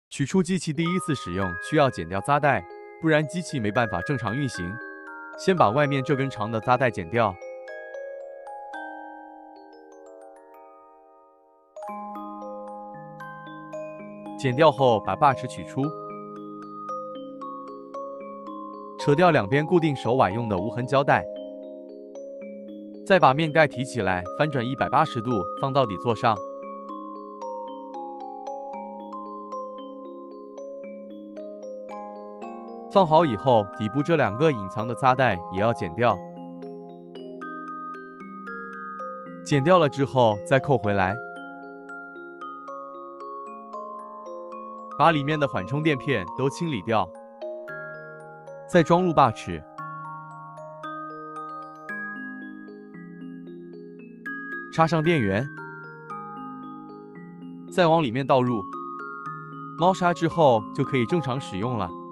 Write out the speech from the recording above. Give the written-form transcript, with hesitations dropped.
取出机器第一次使用需要剪掉扎带，不然机器没办法正常运行。先把外面这根长的扎带剪掉。剪掉后，把把齿取出，扯掉两边固定手腕用的无痕胶带，再把面盖提起来，翻转180度，放到底座上。放好以后，底部这两个隐藏的扎带也要剪掉。剪掉了之后，再扣回来。把里面的缓冲垫片都清理掉，再装入把齿，插上电源，再往里面倒入猫砂之后，就可以正常使用了。